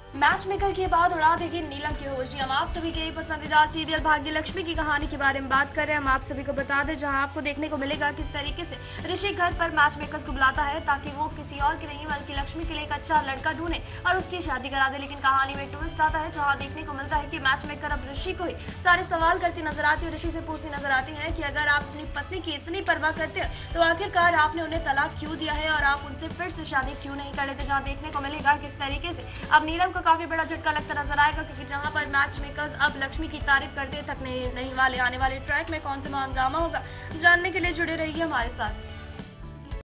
Match maker के बाद उड़ा देगी नीलम की होश। हम आप सभी के पसंदीदा सीरियल भाग्य लक्ष्मी की कहानी के बारे में बात कर रहे हैं। हम आप सभी को बता दें, जहां आपको देखने को मिलेगा किस तरीके से ऋषि घर पर मैच मेकर्स को बुलाता है ताकि वो किसी और की नहीं बल्कि लक्ष्मी के लिए एक अच्छा लड़का ढूंढे और उसकी शादी करा दे। लेकिन कहानी में ट्विस्ट आता है, जहाँ देखने को मिलता है कि मैच मेकर अब ऋषि को ही सारे सवाल करती नजर आती है। ऋषि से पूछती नजर आती है कि अगर आप अपनी पत्नी की इतनी परवाह करते हैं तो आखिरकार आपने उन्हें तलाक क्यों दिया है और आप उनसे फिर से शादी क्यों नहीं कर लेते। जहाँ देखने को मिलेगा किस तरीके से अब नीलम को काफी बड़ा झटका लगता नजर आएगा, क्योंकि जहां पर मैच मेकर्स अब लक्ष्मी की तारीफ करते थक नहीं वाले। आने वाले ट्रैक में कौन सा हंगामा होगा, जानने के लिए जुड़े रहिए हमारे साथ।